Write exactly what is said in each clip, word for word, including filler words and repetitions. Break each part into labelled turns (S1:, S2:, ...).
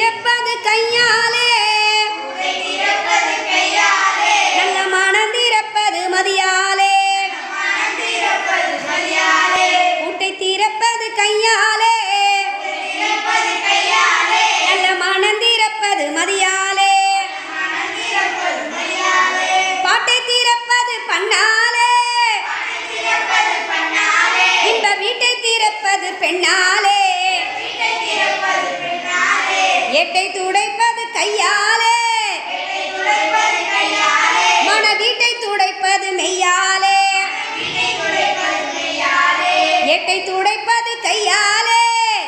S1: திறப்பது கையாலே நல்ல மனம் திறப்பது மதியாலே பூட்டை திறப்பது கையாலே நல்ல மனம் திறப்பது மதியாலே பாட்டை திறப்பது பண்ணாலே இன்ப வீட்டை திறப்பது பெண்ணாலே எட்டை துடைப்பது கையாலே மன வீட்டை துடைப்பது மெய்யாலே எட்டை துடைப்பது கையாலே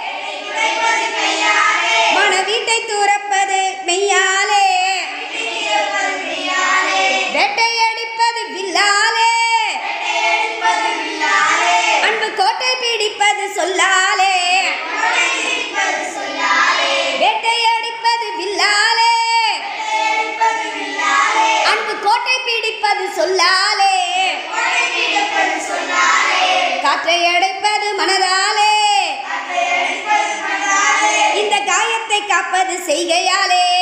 S1: மன வீட்டை துறப்பது மெய்யாலே வேட்டையடிப்பது வில்லாலே அன்பு கோட்டை பிடிப்பது சொல்லாலே வேட்டையடிப்பது வில்லாலே அன்பு கோட்டை பிடிப்பது சொல்லாலே காற்றை அடைப்பது மனதாலே இந்த காயத்தை காப்பது செய்கையாலே